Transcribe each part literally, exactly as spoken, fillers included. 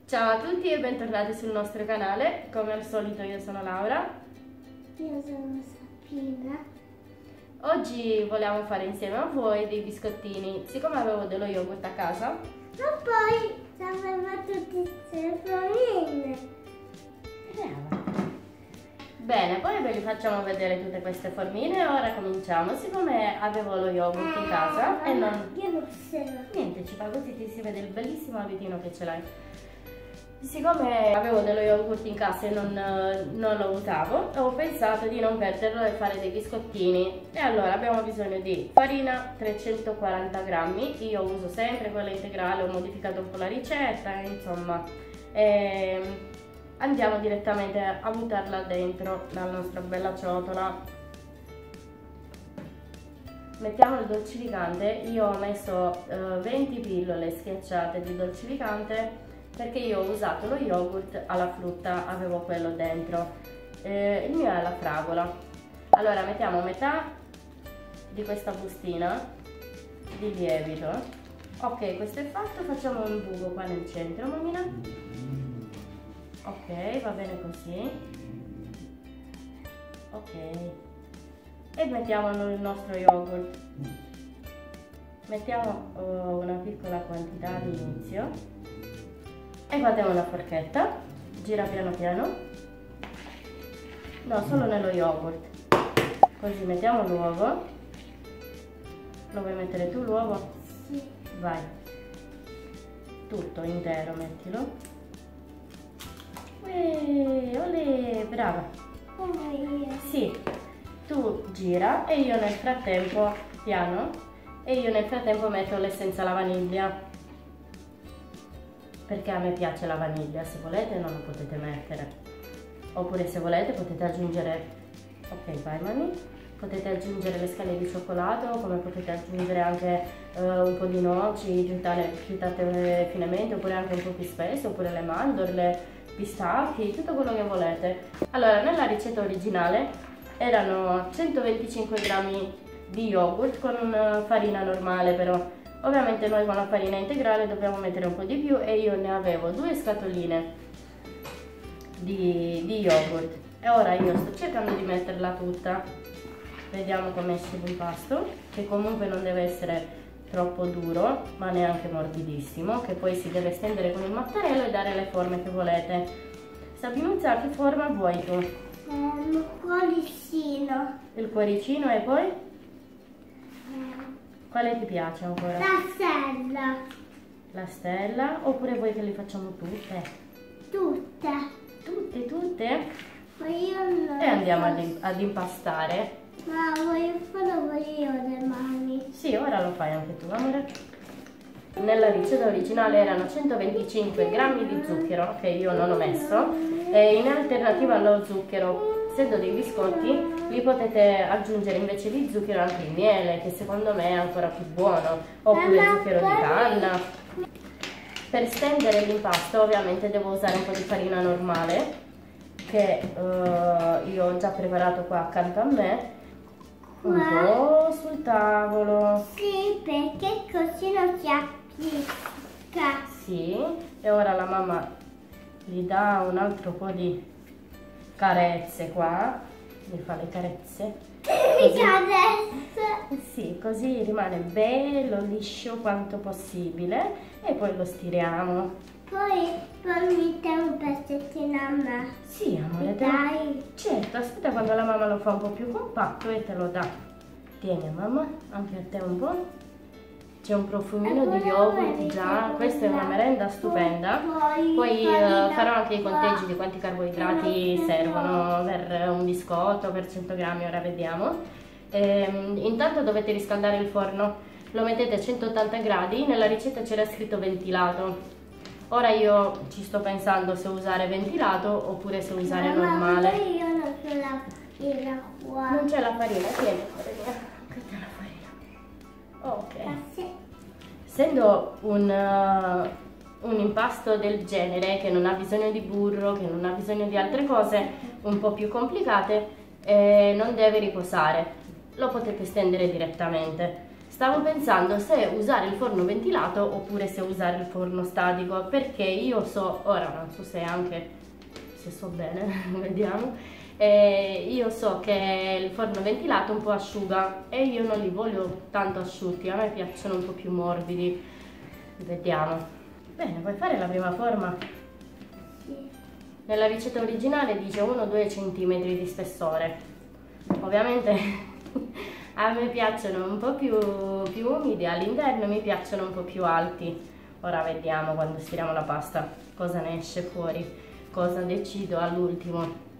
Ciao a tutti e bentornati sul nostro canale. Come al solito io sono Laura. Io sono Sabrina. Oggi vogliamo fare insieme a voi dei biscottini. Siccome avevo dello yogurt a casa, Ma poi sapeva tutti queste formine. Brava. Bene, poi ve li facciamo vedere tutte queste formine. Ora cominciamo. Siccome avevo lo yogurt in casa Eh, e non... Io non so. Niente, ci fa così ti si vede il bellissimo abitino che ce l'hai. Siccome avevo dello yogurt in casa e non, non lo usavo, ho pensato di non perderlo e fare dei biscottini. E allora abbiamo bisogno di farina trecentoquaranta grammi, io uso sempre quella integrale, ho modificato un po' la ricetta, insomma. E andiamo direttamente a buttarla dentro la nostra bella ciotola. Mettiamo il dolcificante, io ho messo eh, venti pillole schiacciate di dolcificante perché io ho usato lo yogurt alla frutta, avevo quello dentro, eh, il mio è alla fragola. Allora mettiamo metà di questa bustina di lievito. Ok, questo è fatto, facciamo un buco qua nel centro, mammina. Ok, va bene così. Ok, e mettiamo il nostro yogurt. Mettiamo uh, una piccola quantità all'inizio e fate una forchetta, gira piano piano, no, solo nello yogurt, così mettiamo l'uovo. Lo vuoi mettere tu l'uovo? Sì. Vai, tutto intero mettilo. Uè, olè, brava. Come io. Sì, tu gira e io nel frattempo, piano, e io nel frattempo metto l'essenza alla vaniglia, perché a me piace la vaniglia. Se volete non lo potete mettere, oppure se volete potete aggiungere, ok vai mami, potete aggiungere le scale di cioccolato, come potete aggiungere anche uh, un po' di noci tritate finemente, oppure anche un po' più spesso, oppure le mandorle, pistacchi, tutto quello che volete. Allora, nella ricetta originale erano centoventicinque grammi di yogurt con farina normale, però ovviamente noi con la farina integrale dobbiamo mettere un po' di più e io ne avevo due scatoline di, di yogurt e ora io sto cercando di metterla tutta. Vediamo come esce l'impasto, che comunque non deve essere troppo duro ma neanche morbidissimo, che poi si deve stendere con il mattarello e dare le forme che volete. Sabinuzza, che forma vuoi tu? Un cuoricino. Il cuoricino e poi? Quale ti piace ancora? La stella. La stella? Oppure vuoi che le facciamo tutte? Tutte. Tutte, tutte? Ma io non E andiamo so. ad, ad impastare. Ma voglio farlo io le mani. Sì, ora lo fai anche tu, amore. Nella ricetta originale erano centoventicinque grammi di zucchero, che io non ho messo, e in alternativa allo zucchero, essendo dei biscotti, li potete aggiungere invece di zucchero anche il miele, che secondo me è ancora più buono, oppure zucchero di canna. Per stendere l'impasto ovviamente devo usare un po' di farina normale, che uh, io ho già preparato qua accanto a me, un po' sul tavolo. Sì, perché così non si appicca. Sì, e ora la mamma gli dà un altro po' di carezze qua, gli fa le carezze. Così. Adesso. Sì, così rimane bello liscio quanto possibile e poi lo stiriamo. Poi, poi mettiamo un pezzettino a me. Sì, amore, te Dai. certo, aspetta quando la mamma lo fa un po' più compatto e te lo dà. Tieni mamma, anche a te un po'. C'è un profumino di yogurt già, questa è una merenda stupenda. Poi eh, farò anche i conteggi di quanti carboidrati servono per un biscotto, per cento grammi, ora vediamo. Ehm, intanto dovete riscaldare il forno, lo mettete a centottanta gradi, nella ricetta c'era scritto ventilato. Ora io ci sto pensando se usare ventilato oppure se usare normale. Ma io non so la farina qua. Non c'è la farina, tieni, questa è la farina. Ok. Essendo un, uh, un impasto del genere che non ha bisogno di burro, che non ha bisogno di altre cose un po' più complicate, eh, non deve riposare. Lo potete stendere direttamente. Stavo pensando se usare il forno ventilato oppure se usare il forno statico, perché io so, ora non so se anche, se so bene, vediamo, eh, io so che il forno ventilato un po' asciuga e io non li voglio tanto asciutti, a me piacciono un po' più morbidi, vediamo. Bene, vuoi fare la prima forma? Sì. Nella ricetta originale dice uno due centimetri di spessore, ovviamente a me piacciono un po' più, più umidi, all'interno mi piacciono un po' più alti. Ora vediamo quando stiriamo la pasta cosa ne esce fuori, cosa decido all'ultimo.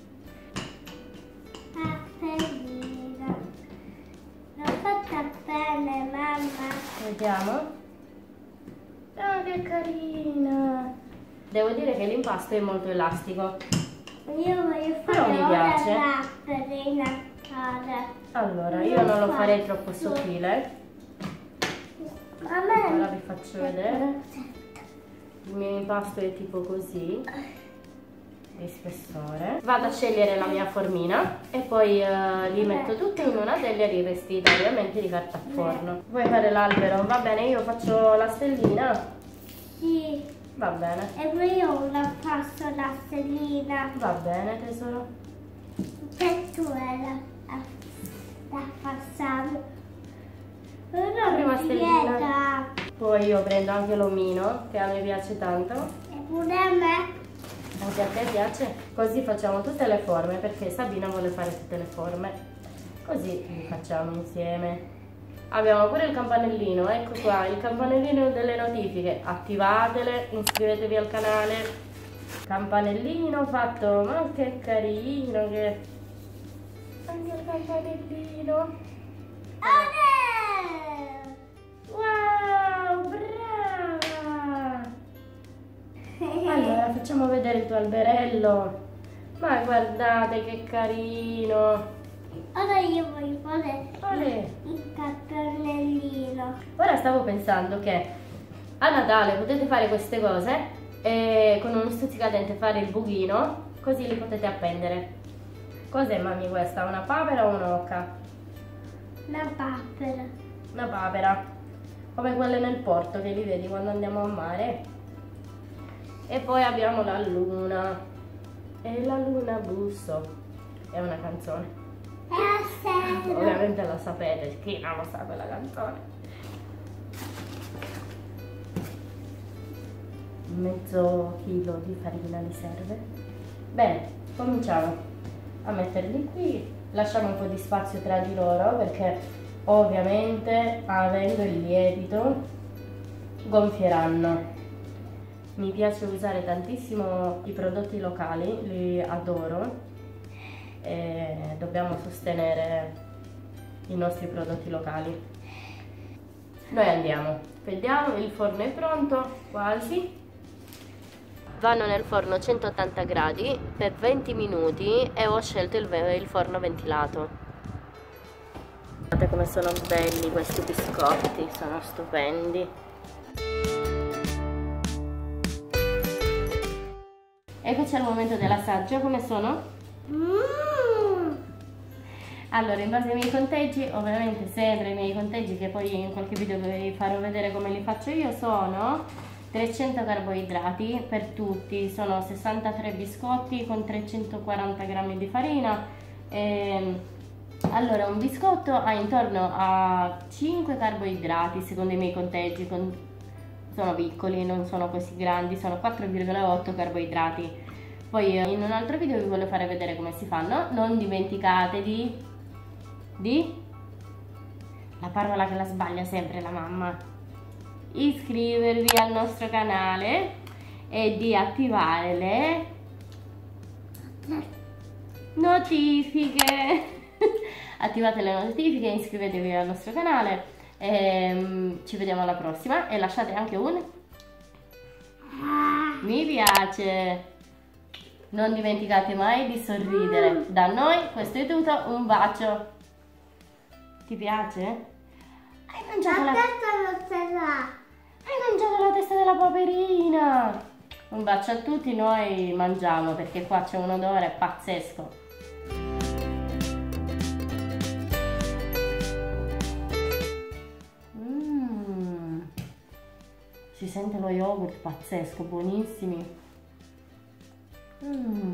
Appellina. L'ho fatta bene, mamma. Vediamo. Ah, che carina! Devo dire che l'impasto è molto elastico. Io voglio Però fare mi ora piace. l'appellina. Allora, io non lo farei troppo sottile. Mamma. Ora vi faccio vedere. Il mio impasto è tipo così, di spessore. Vado a scegliere la mia formina e poi uh, li metto tutti in una teglia rivestita ovviamente di carta forno. Vuoi fare l'albero? Va bene, io faccio la stellina? Sì. Va bene. E poi io la passo la stellina. Va bene, tesoro. Per tu è la, la passiamo. La prima stellina. Poi io prendo anche l'omino, che a me piace tanto. E pure a me. Anche a te piace? Così facciamo tutte le forme, perché Sabina vuole fare tutte le forme. Così li facciamo insieme. Abbiamo pure il campanellino, ecco qua, il campanellino delle notifiche. Attivatele, iscrivetevi al canale. Campanellino fatto, ma che carino che... Anche il campanellino. Ode! Wow, brava! Allora, facciamo vedere il tuo alberello. Ma guardate che carino! Ora io voglio fare Olè. il campanellino. Ora stavo pensando che a Natale potete fare queste cose e con uno stuzzicadente fare il buchino, così li potete appendere. Cos'è, mami, questa? Una papera o un'oca? Una papera. Una papera, come quelle nel porto che li vedi quando andiamo a mare. E poi abbiamo la luna. E la luna busso. È una canzone. È a serio. Ovviamente la sapete, chi non lo sa quella canzone. Mezzo chilo di farina mi serve. Bene, cominciamo a metterli qui. Lasciamo un po' di spazio tra di loro perché ovviamente avendo il lievito gonfieranno. Mi piace usare tantissimo i prodotti locali, li adoro. E dobbiamo sostenere i nostri prodotti locali. Noi andiamo, vediamo, il forno è pronto, quasi. Vanno nel forno a centottanta gradi per venti minuti e ho scelto il, il forno ventilato. Guardate come sono belli questi biscotti, sono stupendi. Eccoci al momento dell'assaggio, come sono? Mm. Allora, in base ai miei conteggi, ovviamente sempre i miei conteggi che poi in qualche video vi farò vedere come li faccio io, sono trecento carboidrati per tutti, sono sessantatré biscotti con trecentoquaranta grammi di farina. E, allora, un biscotto ha intorno a cinque carboidrati secondo i miei conteggi, con, sono piccoli, non sono così grandi, sono quattro virgola otto carboidrati. Poi in un altro video vi voglio fare vedere come si fanno. Non dimenticate di, di, la parola che la sbaglia sempre la mamma, iscrivervi al nostro canale e di attivare le notifiche. Attivate le notifiche, iscrivetevi al nostro canale e um, ci vediamo alla prossima e lasciate anche un mi piace. Non dimenticate mai di sorridere. Da noi questo è tutto, un bacio. Ti piace? Hai mangiato la, La testa non ce l'ha. hai mangiato la testa della paperina. Un bacio a tutti, noi mangiamo perché qua c'è un odore pazzesco. si sente lo yogurt, pazzesco, buonissimi. Mm.